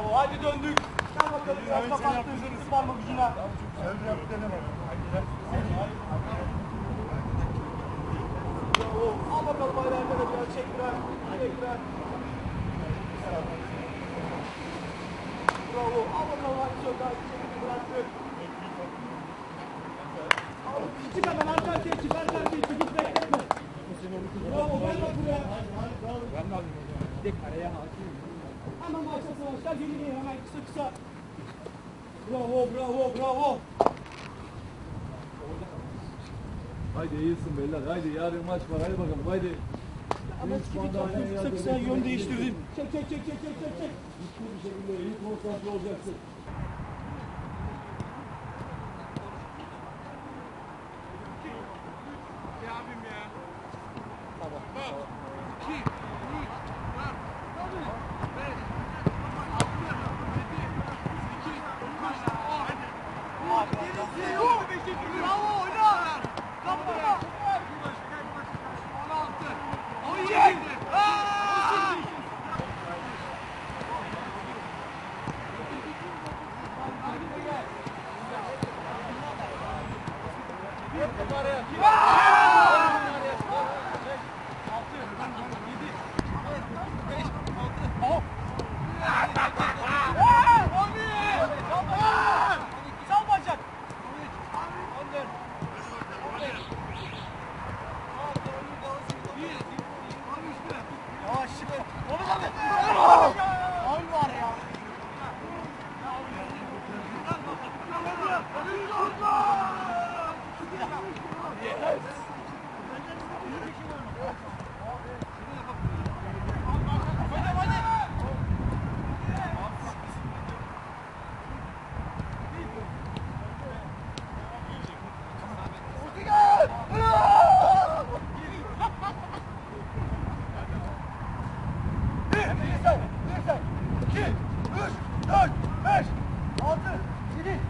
Haydi döndük. Gel bakalım biraz kapattın. Gitti parmak ucuna. Al bakalım aylarında da biraz çek biraz. Çek biraz. Bravo. Al bakalım hadi çok daha çekini bıraktık. Çık hemen arka arkaya çık. Arka arkaya çık. Hiç bekletme. Bravo. Ben bak buraya. Ben de alayım hocam. Dik araya hakim. Hemen başla savaşlar. Geliyor hemen kısa kısa. Bravo. Bravo. Bravo. Haydi iyisin beyler. Haydi yarın maç var. Haydi bakalım. Haydi. Ama kısa kısa yön değiştirdin. Çek. Ciddi bir şekilde iyi konsantre olacaksın. Abim ya. Tamam. Bak. 2, 3, 4, 5, 6, 7, 8, 9, 10. Bravo oyna. Kaptırma. 16, 17. Bir, 2, 3, 4, 5, 6, 7,